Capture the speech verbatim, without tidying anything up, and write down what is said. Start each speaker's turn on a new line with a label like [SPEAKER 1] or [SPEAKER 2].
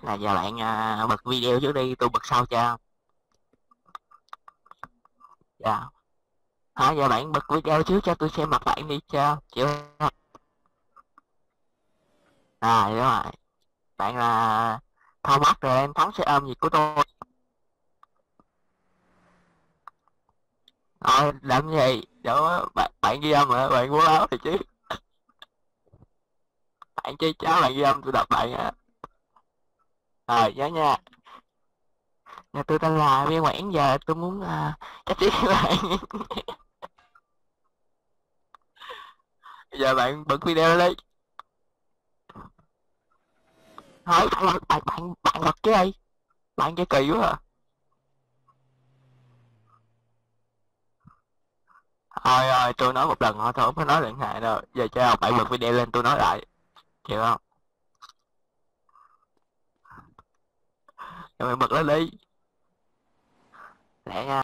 [SPEAKER 1] Là giờ bạn à, bật video trước đi, tôi bật sau cho. Dạ. Hả, giờ bạn bật video trước cho tôi xem mặt bạn đi cho. Chịu không? À, đúng rồi. Bạn là thao mắt rồi, em thắng xe ôm gì của tôi. Rồi, làm gì? Đó, bạn, bạn ghi âm hả? Bạn muốn báo thì chứ. Bạn chứ cháu bạn ghi âm tôi đọc bạn á. Rồi, nhớ nha. Nhà tôi tên là Viên Nguyễn, giờ tôi muốn uh, chắc chắn với bạn. Giờ bạn bật video lên. Thôi, bạn, bạn, bạn, bạn bật chứ đi. Bạn chơi kỳ quá à. Thôi rồi, tôi nói một lần thôi, tôi không có nói lần hai đâu. Giờ cho bạn bật video lên tôi nói lại. Chịu không? Giờ bạn bật lên đi. Lẹ nha.